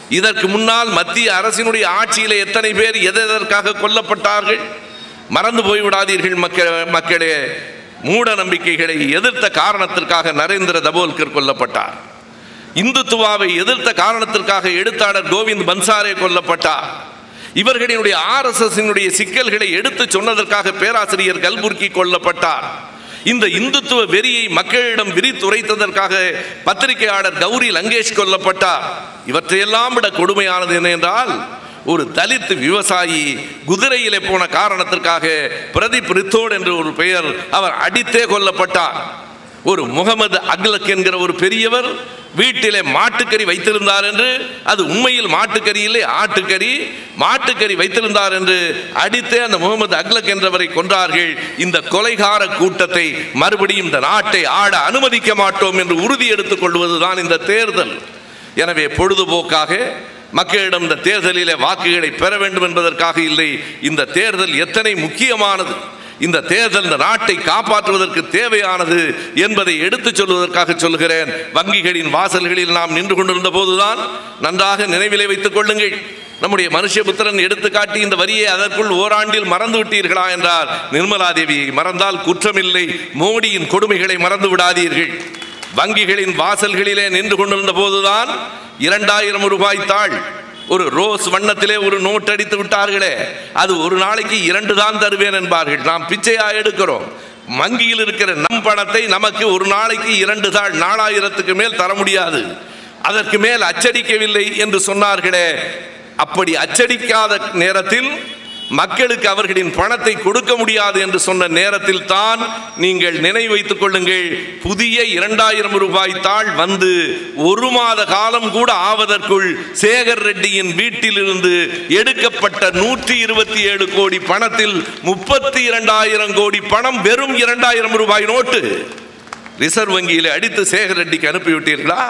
Speaker 1: இதற்கு முன்னால் மத்திய அரசினுடைய ஆட்சியிலே எத்தனை பேர் எதற்காக கொல்லப்பட்டார்கள்? மறந்து போய்விடாதீர்கள் மக்கள் மக்களே. மூட நம்பிக்கைகளை எதிர்த்த காரணத்திற்காக நரேந்திர தபோல்கர் கொல்லப்பட்டார். இந்துத்துவாவை எதிர்த்த காரணத்திற்காக எழுத்தாளர் கோவிந்த் பன்சாரே கொல்லப்பட்டார். இவர்களினுடைய ஆர்எஸ்எஸ்னுடைய சிக்கல்களை எடுத்து சொன்னதற்காக பேராசிரியர் கல்புர்கி கொல்லப்பட்டார். இந்த இந்துத்துவ வெறியை மக்களிடம் விரித்துரைத்ததற்காக பத்திரிகையாளர் கௌரி லங்கேஷ் கொல்லப்பட்டார். இவற்றையெல்லாம் விட கொடுமையானது என்ன என்றால், ஒரு தலித் விவசாயி குதிரையிலே போன காரணத்திற்காக பிரதீப் ரித்தோட் என்று ஒரு பெயர், அவர் அடித்தே கொல்லப்பட்டார். ஒரு முகமது அக்லக் என்கிற ஒரு பெரியவர் வீட்டிலே மாட்டுக்கறி வைத்திருந்தார் என்று, அது உண்மையில் மாட்டுக்கறி இல்லை ஆட்டுக்கறி, மாட்டுக்கறி வைத்திருந்தார் என்று அடித்தே அந்த முகமது அக்லக் என்றவரை கொன்றார்கள். இந்த கொலைகார கூட்டத்தை மறுபடியும் இந்த நாட்டை ஆட அனுமதிக்க மாட்டோம் என்று உறுதி எடுத்துக் கொள்வதுதான் இந்த தேர்தல். எனவே பொழுதுபோக்காக மக்களிடம் இந்த தேர்தலிலே வாக்குகளை பெற வேண்டும் என்பதற்காக இல்லை. இந்த தேர்தல் எத்தனை முக்கியமானது, இந்த தேர்தல் இந்த நாட்டை காப்பாற்றுவதற்கு தேவையானது என்பதை எடுத்துச் சொல்வதற்காக சொல்கிறேன். வங்கிகளின் வாசல்களில் நாம் நின்று கொண்டிருந்த போதுதான், நன்றாக நினைவிலே வைத்துக் கொள்ளுங்கள், நம்முடைய மனுஷபுத்திரன் எடுத்துக்காட்டி இந்த வரியை அதற்குள் ஓராண்டில் மறந்து விட்டீர்களா என்றார். நிர்மலா தேவியை மறந்தால் குற்றமில்லை, மோடியின் கொடுமைகளை மறந்து விடாதீர்கள். வங்கிகளின் வாசல்களிலே நின்று கொண்டிருந்த போதுதான் இரண்டாயிரம் ரூபாய் தாள், ஒரு ரோஸ் வண்ணத்திலே ஒரு நோட் அடித்து விட்டார்களே, அது ஒரு நாளைக்கு இரண்டு தான் தருவேன் என்பார்கள். நாம் பிச்சையா எடுக்கிறோம். வங்கியில் இருக்கிற நம் பணத்தை நமக்கு ஒரு நாளைக்கு இரண்டு தாள், நாலாயிரத்துக்கு மேல் தர முடியாது, அதற்கு மேல் அச்சடிக்கவில்லை என்று சொன்னார்களே. அப்படி அச்சடிக்காத நேரத்தில், மக்களுக்கு அவர்களின் பணத்தை கொடுக்க முடியாது என்று சொன்ன நேரத்தில் தான் நீங்கள் நினைவு வைத்துக் கொள்ளுங்கள், புதிய இரண்டாயிரம் ரூபாய் தாள் வந்து ஒரு மாத காலம் கூட ஆவதற்குள் சேகர் ரெட்டியின் வீட்டிலிருந்து எடுக்கப்பட்ட நூற்றி இருபத்தி ஏழு கோடி பணத்தில் முப்பத்தி இரண்டாயிரம் கோடி பணம் வெறும் இரண்டாயிரம் ரூபாய் நோட்டு ரிசர்வ் வங்கியில் அடித்து சேகர் ரெட்டிக்கு அனுப்பிவிட்டீர்களா?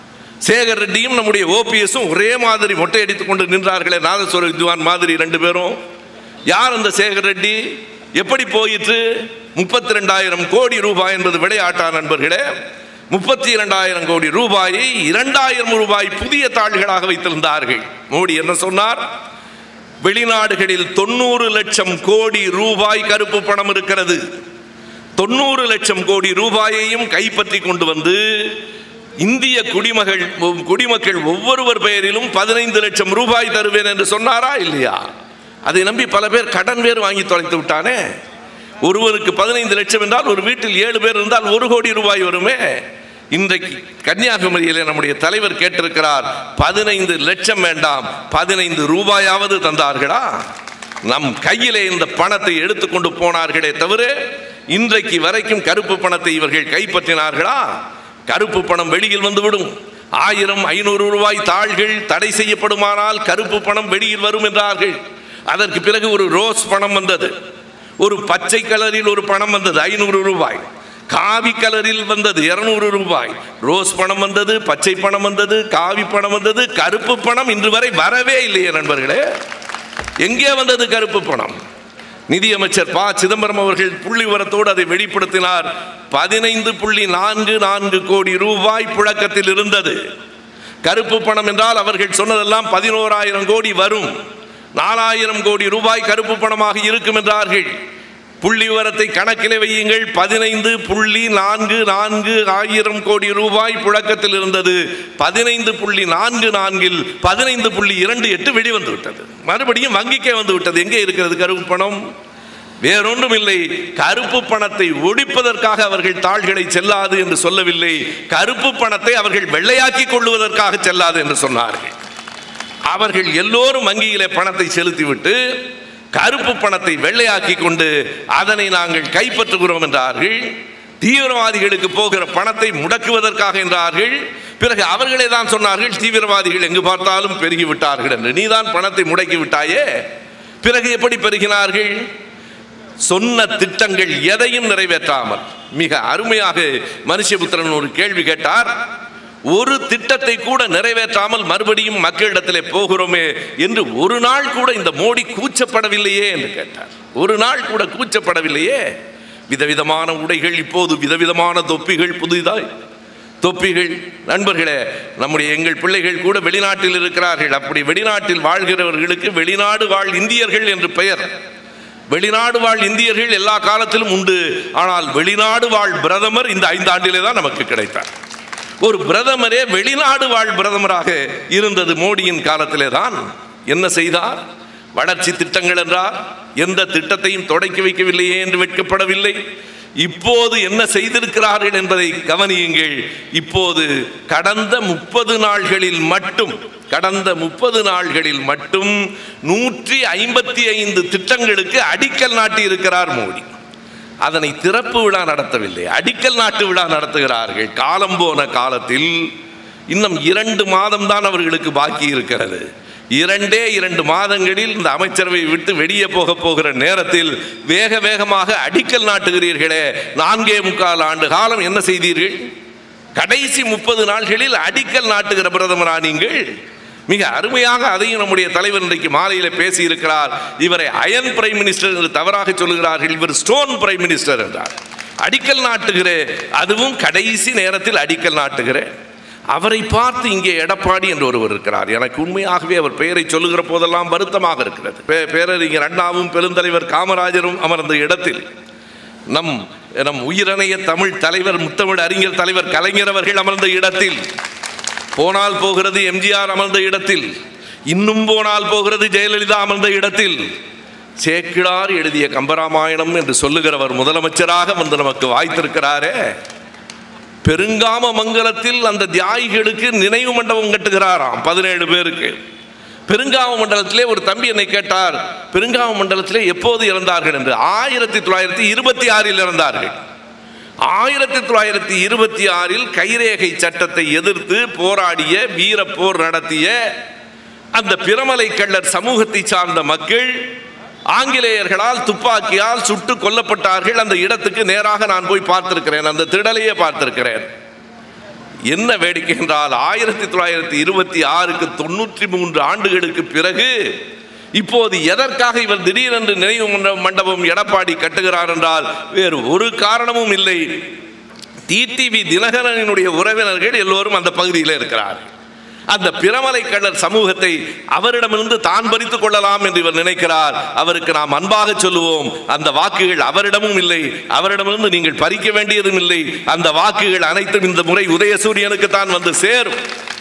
Speaker 1: சேகர் ரெட்டியும் நம்முடைய ஓபிஎஸும் ஒரே மாதிரி மொட்டை அடித்துக் கொண்டு நின்றார்களே, நாதஸ்வர வித்வான் மாதிரி ரெண்டு பேரும். யார் அந்த சேகர் ரெட்டி? எப்படி போயிற்று? முப்பத்தி ரெண்டாயிரம் கோடி ரூபாய் என்பது விளையாட்டா நண்பர்களே? முப்பத்தி இரண்டாயிரம் கோடி ரூபாயை இரண்டாயிரம் ரூபாய் புதிய தாள்களாக வைத்திருந்தார்கள். மோடி என்ன சொன்னார்? வெளிநாடுகளில் தொண்ணூறு லட்சம் கோடி ரூபாய் கருப்பு பணம் இருக்கிறது. தொண்ணூறு லட்சம் கோடி ரூபாயையும் கைப்பற்றி கொண்டு வந்து இந்திய குடிமகள் குடிமக்கள் ஒவ்வொருவர் பெயரிலும் பதினைந்து லட்சம் ரூபாய் தருவேன் என்று சொன்னாரா இல்லையா? அதை நம்பி பல பேர் கடன் வேறு வாங்கி தொலைத்து விட்டானே. ஒருவருக்கு பதினைந்து லட்சம் என்றால் ஒரு வீட்டில் ஏழு பேர் இருந்தால் ஒரு கோடி ரூபாய் வருமே. இன்றைக்கு கன்னியாகுமரியிலே நம்முடைய தலைவர் கேட்டிருக்கிறார், பதினைந்து லட்சம் வேண்டாம், பதினைந்து ரூபாயாவது தந்தார்களா? நம் கையிலே இந்த பணத்தை எடுத்துக்கொண்டு போனார்களே தவிர இன்றைக்கு வரைக்கும் கருப்பு பணத்தை இவர்கள் கைப்பற்றினார்களா? கருப்பு பணம் வெளியில் வந்துவிடும். ஆயிரம் ஐநூறு ரூபாய் தாள்கள் தடை செய்யப்படுமானால் கருப்பு பணம் வெளியில் வரும் என்றார்கள். அதற்கு பிறகு ஒரு ரோஸ் பணம் வந்தது, ஒரு பச்சை கலரில் ஒரு பணம் வந்தது ஐநூறு ரூபாய், காவி கலரில் வந்தது இருநூறு ரூபாய், ரோஸ் பணம் வந்தது, பச்சை பணம் வந்தது, காவி பணம் வந்தது, கருப்பு பணம் இன்று வரை வரவே இல்லையே நண்பர்களே. எங்கே வந்தது கருப்பு பணம்? நிதியமைச்சர் ப சிதம்பரம் அவர்கள் புள்ளி விவரத்தோடு அதை வெளிப்படுத்தினார். பதினைந்து புள்ளி நான்கு நான்கு கோடி ரூபாய் புழக்கத்தில் இருந்தது. கருப்பு பணம் என்றால் அவர்கள் சொன்னதெல்லாம் பதினோராயிரம் கோடி வரும், நாலாயிரம் கோடி ரூபாய் கருப்பு பணமாக இருக்கும் என்றார்கள். புள்ளி விவரத்தை கணக்கிலே வையுங்கள். பதினைந்து புள்ளி நான்கு நான்கு ஆயிரம் கோடி ரூபாய் புழக்கத்தில் இருந்தது. பதினைந்து புள்ளி நான்கு நான்கில் பதினைந்து புள்ளி இரண்டு எட்டு வெளிவந்து விட்டது. மறுபடியும் வங்கிக்கே வந்து விட்டது. எங்கே இருக்கிறது கருப்பு பணம்? வேறொன்றும் இல்லை. கருப்பு பணத்தை ஒழிப்பதற்காக அவர்கள் தாள்களை செல்லாது என்று சொல்லவில்லை, கருப்பு பணத்தை அவர்கள் வெள்ளையாக்கி கொள்வதற்காக செல்லாது என்று சொன்னார்கள். அவர்கள் எல்லோரும் வங்கியிலே பணத்தை செலுத்திவிட்டு கருப்பு பணத்தை வெள்ளையாக்கி கொண்டு அதனை நாங்கள் கைப்பற்றுகிறோம் என்றார்கள். தீவிரவாதிகளுக்கு போகிற பணத்தை முடக்குவதற்காக என்றார்கள். பிறகு அவர்களே தான் சொன்னார்கள், தீவிரவாதிகள் எங்கு பார்த்தாலும் பெருகிவிட்டார்கள் என்று. நீதான் பணத்தை முடக்கி விட்டாயே, பிறகு எப்படி பெருகினார்கள்? சொன்ன திட்டங்கள் எதையும் நிறைவேற்றாமல். மிக அருமையாக மனுஷபுத்திரன் ஒரு கேள்வி கேட்டார். ஒரு திட்டத்தை கூட நிறைவேற்றாமல் மறுபடியும் மக்களிடத்திலே போகிறோமே என்று ஒரு நாள் கூட இந்த மோடி கூச்சப்படவில்லையே என்று கேட்டார். ஒரு நாள் கூட கூச்சப்படவில்லையே. விதவிதமான உடைகள், இப்போது விதவிதமான தொப்பிகள் புதிதாய் தொப்பிகள். நண்பர்களே, நம்முடைய எங்கள் பிள்ளைகள் கூட வெளிநாட்டில் இருக்கிறார்கள். அப்படி வெளிநாட்டில் வாழ்கிறவர்களுக்கு வெளிநாடு வாழ் இந்தியர்கள் என்று பெயர். வெளிநாடு வாழ் இந்தியர்கள் எல்லா காலத்திலும் உண்டு. ஆனால் வெளிநாடு வாழ் பிரதமர் இந்த ஐந்தாண்டிலே தான் நமக்கு கிடைத்தார். ஒரு பிரதமரே வெளிநாடு வாழ் பிரதமராக இருந்தது மோடியின் காலத்திலே தான். என்ன செய்தார்? வளர்ச்சி திட்டங்கள் என்றார். எந்த திட்டத்தையும் தொடக்கி வைக்கவில்லையே என்று வெட்கப்படவில்லை. இப்போது என்ன செய்திருக்கிறார்கள் என்பதை கவனியுங்கள். இப்போது கடந்த முப்பது நாள்களில் மட்டும் கடந்த முப்பது நாள்களில் மட்டும் நூற்றி ஐம்பத்தி ஐந்து திட்டங்களுக்கு அடிக்கல் நாட்டி இருக்கிறார் மோடி. அதனை திறப்பு விழா நடத்தவில்லை, அடிக்கல் நாட்டு விழா நடத்துகிறார்கள். காலம் போன காலத்தில் இன்னும் இரண்டு மாதம் தான் அவர்களுக்கு பாக்கி இருக்கிறது. இரண்டே இரண்டு மாதங்களில் இந்த அமைச்சரவை விட்டு வெளியே போக போகிற நேரத்தில் வேக வேகமாக அடிக்கல் நாட்டுகிறீர்களே. நான்கே முக்கால் ஆண்டு காலம் என்ன செய்தீர்கள்? கடைசி முப்பது நாள்களில் அடிக்கல் நாட்டுகிற பிரதமரா நீங்கள்? மிக அருமையாக அதையும் நம்முடைய தலைவர் இன்றைக்கு மாலையில் பேசியிருக்கிறார். இவரை அயன் பிரைம் மினிஸ்டர் என்று தவறாக சொல்லுகிறார்கள். இவர் ஸ்டோன் பிரைம் மினிஸ்டர் என்றார். அடிக்கல் நாட்டுகிற, அதுவும் கடைசி நேரத்தில் அடிக்கல் நாட்டுகிற அவரை பார்த்து இங்கே எடப்பாடி என்று ஒருவர் இருக்கிறார். எனக்கு உண்மையாகவே அவர் பெயரை சொல்லுகிற போதெல்லாம் வருத்தமாக இருக்கிறது. பேரறிஞர் அண்ணாவும் பெருந்தலைவர் காமராஜரும் அமர்ந்த இடத்தில் நம் நம் உயிரணைய தமிழ் தலைவர் முத்தமிழ் அறிஞர் தலைவர் கலைஞர் அவர்கள் அமர்ந்த இடத்தில், போனால் போகிறது எம்ஜிஆர் அமர்ந்த இடத்தில், இன்னும் போனால் போகிறது ஜெயலலிதா அமர்ந்த இடத்தில், சேக்கிழார் எழுதிய கம்பராமாயணம் என்று சொல்லுகிறவர் முதலமைச்சராக வந்து நமக்கு வாய்த்திருக்கிறாரே. பெருங்காம மங்கலத்தில் அந்த தியாகிகளுக்கு நினைவு மண்டபம் கட்டுகிறாராம் பதினேழு பேருக்கு. பெருங்காம மண்டலத்திலே ஒரு தம்பி என்னை கேட்டார், பெருங்காம மண்டலத்திலே எப்போது இறந்தார்கள் என்று. ஆயிரத்தி தொள்ளாயிரத்தி இருபத்தி ஆறில் இறந்தார்கள். ஆயிரத்தி தொள்ளாயிரத்தி இருபத்தி ஆறில் கைரேகை சட்டத்தை எதிர்த்து போராடிய வீர போர் நடத்திய அந்த பிரமலை கள்ளர் சமூகத்தை சார்ந்த மக்கள் ஆங்கிலேயர்களால் துப்பாக்கியால் சுட்டு கொல்லப்பட்டார்கள். அந்த இடத்துக்கு நேராக நான் போய் பார்த்திருக்கிறேன், அந்த திடலையே பார்த்திருக்கிறேன். என்ன வேடிக்கை என்றால், ஆயிரத்தி தொள்ளாயிரத்தி இருபத்தி ஆறுக்கு தொண்ணூற்றி மூன்று ஆண்டுகளுக்கு பிறகு இப்போது எதற்காக இவர் திடீரென்று நினைவு மண்டபம் எடப்பாடி கட்டுகிறார் என்றால் வேறு ஒரு காரணமும் இல்லை. டிடிவி தினகரனுடைய உறவினர்கள் எல்லோரும் அந்த பகுதியில் இருக்கிறார்கள். அந்த பிரமலை கள்ளர் சமூகத்தை அவரிடமிருந்து தான் பறித்துக் கொள்ளலாம் என்று இவர் நினைக்கிறார். அவருக்கு நாம் அன்பாக சொல்லுவோம், அந்த வாக்குகள் அவரிடமும் இல்லை, அவரிடமிருந்து நீங்கள் பறிக்க வேண்டியதும் இல்லை. அந்த வாக்குகள் அனைத்தும் இந்த முறை உதயசூரியனுக்கு தான் வந்து சேரும்.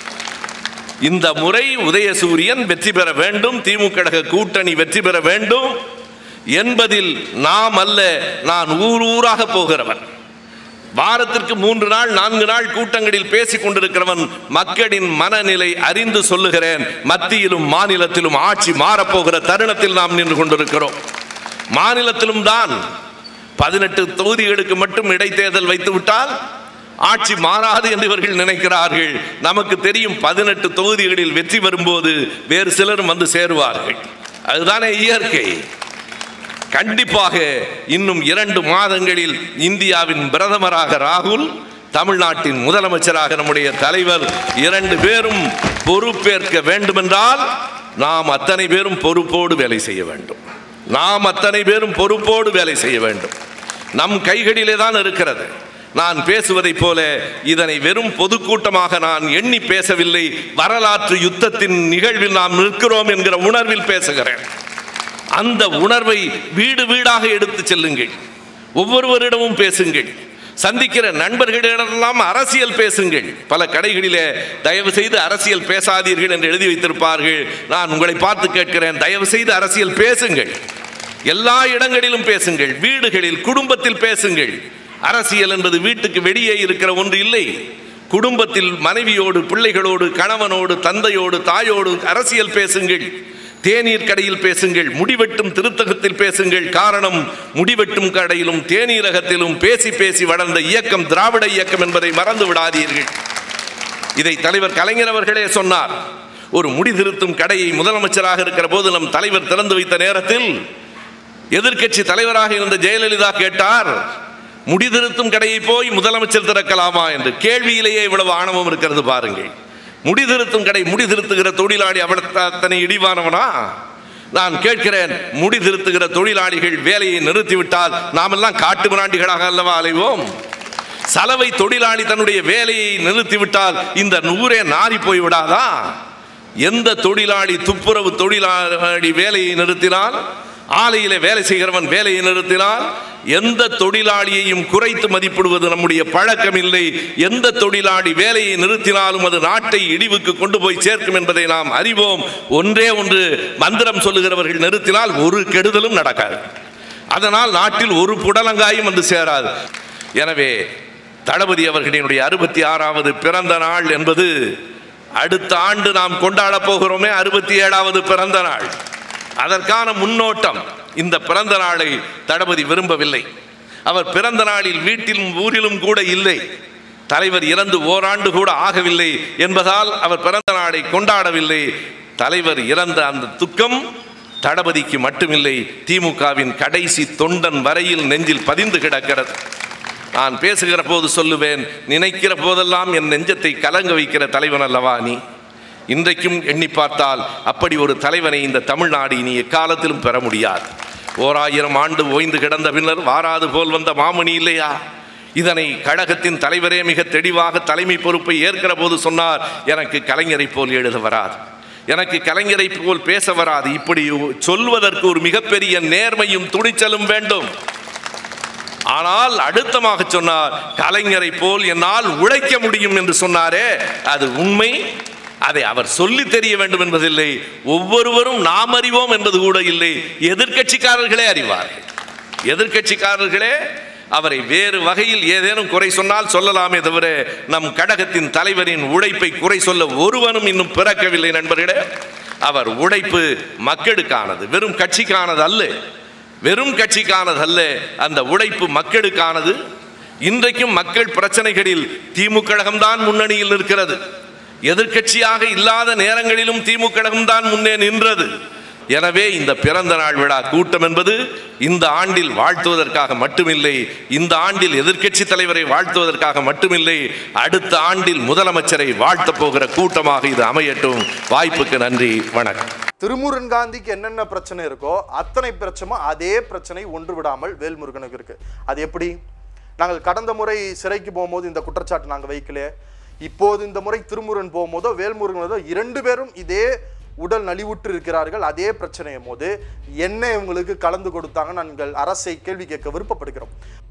Speaker 1: இந்த முறை உதயசூரியன் வெற்றி பெற வேண்டும், திமுக கூட்டணி வெற்றி பெற வேண்டும் என்பதில் நாம் அல்ல, நான் ஊர் ஊராக போகிறவன், வாரத்திற்கு மூன்று நாள் நான்கு நாள் கூட்டங்களில் பேசிக் கொண்டிருக்கிறவன், மக்களின் மனநிலை அறிந்து சொல்லுகிறேன். மத்தியிலும் மாநிலத்திலும் ஆட்சி மாறப்போகிற தருணத்தில் நாம் நின்று கொண்டிருக்கிறோம். மாநிலத்திலும் தான் பதினெட்டு தொகுதிகளுக்கு மட்டும் இடைத்தேர்தல் வைத்து விட்டால் ஆட்சி மாறாது என்று இவர்கள் நினைக்கிறார்கள். நமக்கு தெரியும், பதினெட்டு தொகுதிகளில் வெற்றி வரும்போது வேறு சிலரும் வந்து சேருவார்கள். அதுதானே இயற்கை. கண்டிப்பாக இன்னும் இரண்டு மாதங்களில் இந்தியாவின் பிரதமராக ராகுல், தமிழ்நாட்டின் முதலமைச்சராக நம்முடைய தலைவர், இரண்டு பேரும் பொறுப்பேற்க வேண்டுமென்றால் நாம் அத்தனை பேரும் பொறுப்போடு வேலை செய்ய வேண்டும். நாம் அத்தனை பேரும் பொறுப்போடு வேலை செய்ய வேண்டும். நம் கைகளிலே தான் இருக்கிறது. நான் பேசுவதை போல இதனை வெறும் பொதுக்கூட்டமாக நான் எண்ணி பேசவில்லை. வரலாற்று யுத்தத்தின் நிகழ்வில் நாம் நிற்கிறோம் என்கிற உணர்வில் பேசுகிறேன். அந்த உணர்வை வீடு வீடாக எடுத்து செல்லுங்கள். ஒவ்வொருவரிடமும் பேசுங்கள். சந்திக்கிற நண்பர்களிடமெல்லாம் அரசியல் பேசுங்கள். பல கடைகளிலே தயவு செய்து அரசியல் பேசாதீர்கள் என்று எழுதி வைத்திருப்பார்கள். நான் உங்களை பார்த்து கேட்கிறேன், தயவு செய்து அரசியல் பேசுங்கள். எல்லா இடங்களிலும் பேசுங்கள். வீடுகளில், குடும்பத்தில் பேசுங்கள். அரசியல் என்பது வீட்டுக்கு வெளியே இருக்கிற ஒன்று இல்லை. குடும்பத்தில் மனைவியோடு, பிள்ளைகளோடு, கணவனோடு, தந்தையோடு, தாயோடு அரசியல் பேசுங்கள். தேநீர் கடையில் பேசுங்கள். முடிவெட்டும் திருத்தகத்தில் பேசுங்கள். காரணம், முடிவெட்டும் கடையிலும் தேநீரகத்திலும் பேசி பேசி வளர்ந்த இயக்கம் திராவிட இயக்கம் என்பதை மறந்து விடாதீர்கள். இதை தலைவர் கலைஞர் அவர்களே சொன்னார். ஒரு முடி திருத்தும் கடையை முதலமைச்சராக இருக்கிற போது நம் தலைவர் திறந்து வைத்த நேரத்தில் எதிர்க்கட்சி தலைவராக இருந்த ஜெயலலிதா கேட்டார், முடி திருத்தும் கடையை போய் முதலமைச்சர் திறக்கலாமா என்று. கேள்வியிலேயே இவ்வளவு ஆணவம் இருக்கிறது பாருங்கள். முடி திருத்தும் கடை, முடி திருத்துகிற தொழிலாளி அவள் அத்தனை இடிவானவனா? நான் கேட்கிறேன், முடி திருத்துகிற தொழிலாளிகள் வேலையை நிறுத்திவிட்டால் நாம் எல்லாம் காட்டு மிராண்டிகளாக அல்லவா அலைவோம்? சலவை தொழிலாளி தன்னுடைய வேலையை நிறுத்திவிட்டால் இந்த ஊரே நாரி போய் விடாதா? எந்த தொழிலாளி துப்புரவு தொழிலாளி வேலையை நிறுத்தினால், ஆலையிலே வேலை செய்கிறவன் வேலையை நிறுத்தினால், எந்த தொழிலாளியையும் குறைத்து மதிப்பிடுவது நம்முடைய பழக்கம் இல்லை. எந்த தொழிலாளி வேலையை நிறுத்தினாலும் அது நாட்டை இடிவுக்கு கொண்டு போய் சேர்க்கும் என்பதை நாம் அறிவோம். ஒன்றே ஒன்று, மந்திரம் சொல்லுகிறவர்கள் நிறுத்தினால் ஒரு கெடுதலும் நடக்காது. அதனால் நாட்டில் ஒரு புடலங்காயும் வந்து சேராது. எனவே தளபதி அவர்களினுடைய அறுபத்தி ஆறாவது பிறந்த நாள் என்பது அடுத்த ஆண்டு நாம் கொண்டாட போகிறோமே, அறுபத்தி ஏழாவது பிறந்த நாள். அதற்கான முன்னோட்டம். இந்த பிறந்த நாளை தளபதி விரும்பவில்லை. அவர் பிறந்த நாளில் வீட்டிலும் ஊரிலும் கூட இல்லை. தலைவர் இறந்து ஓராண்டு கூட ஆகவில்லை என்பதால் அவர் பிறந்த நாளை கொண்டாடவில்லை. தலைவர் இறந்த அந்த துக்கம் தளபதிக்கு மட்டுமில்லை, திமுகவின் கடைசி தொண்டன் வரையில் நெஞ்சில் பதிந்து கிடக்கிறது. நான் பேசுகிற போது சொல்லுவேன், நினைக்கிற போதெல்லாம் என் நெஞ்சத்தை கலங்க வைக்கிற தலைவன் அல்லவா நீ. இன்றைக்கும் எண்ணி பார்த்தால் அப்படி ஒரு தலைவனை இந்த தமிழ்நாடு இனி எக்காலத்திலும் பெற முடியாது. ஓர் ஆயிரம் ஆண்டு ஓய்ந்து கிடந்த பின்னர் வாராது போல் வந்த மாமணி இல்லையா? இதனை கழகத்தின் தலைவரே மிக தெளிவாக தலைமை பொறுப்பை ஏற்கிற போது சொன்னார், எனக்கு கலைஞரை போல் எழுத வராது, எனக்கு கலைஞரை போல் பேச வராது. இப்படி சொல்வதற்கு ஒரு மிகப்பெரிய நேர்மையும் துணிச்சலும் வேண்டும். ஆனால் அழுத்தமாக சொன்னார், கலைஞரை போல் என்னால் உழைக்க முடியும் என்று சொன்னாரே, அது உண்மை. அதை அவர் சொல்லி தெரிய வேண்டும் என்பதில்லை, ஒவ்வொருவரும் நாம் அறிவோம் என்பது கூட இல்லை, எதிர்கட்சிக்காரர்களே அறிவார்கள். எதிர்கட்சிக்காரர்களே அவரை வேறு வகையில் ஏதேனும் குறை சொன்னால் சொல்லலாமே தவிர நம் கழகத்தின் தலைவரின் உழைப்பை குறை சொல்ல ஒருவனும் இன்னும் பிறக்கவில்லை. நண்பர்களே, அவர் உழைப்பு மக்களுக்கானது, வெறும் கட்சிக்கானது அல்ல. வெறும் கட்சிக்கானது அல்ல, அந்த உழைப்பு மக்களுக்கானது. இன்றைக்கும் மக்கள் பிரச்சனைகளில் திமுக கழகம்தான் முன்னணியில் நிற்கிறது. எதிர்கட்சியாக இல்லாத நேரங்களிலும் திமுக கழகம்தான் முன்னே நின்றது. எனவே இந்த பிறந்த நாள் விழா கூட்டம் என்பது இந்த ஆண்டில் வாழ்த்துவதற்காக மட்டுமில்லை, இந்த ஆண்டில் எதிர்க்கட்சி தலைவரை வாழ்த்துவதற்காக மட்டுமில்லை, அடுத்த ஆண்டில் முதலமைச்சரை வாழ்த்த போகிற கூட்டமாக இது அமையட்டும். வாய்ப்புக்கு நன்றி, வணக்கம்.
Speaker 2: திருமுருகன் காந்திக்கு என்னென்ன பிரச்சனை இருக்கோ அத்தனை பிரச்சனை அதே பிரச்சனை ஒன்று விடாமல் வேல்முருகனுக்கு இருக்கு. அது எப்படி? நாங்கள் கடந்த முறை சிறைக்கு போகும்போது இந்த குற்றச்சாட்டு நாங்கள் வைக்கல. இப்போது இந்த முறை திருமுருகன் போகும்போதோ வேல்முருகனோதோ இரண்டு பேரும் இதே உடல் நலிவுற்று இருக்கிறார்கள். அதே பிரச்சனையும் போது என்ன இவங்களுக்கு கலந்து கொடுத்தாங்க நாங்கள் அரசை கேள்வி கேட்க விருப்பப்படுகிறோம்.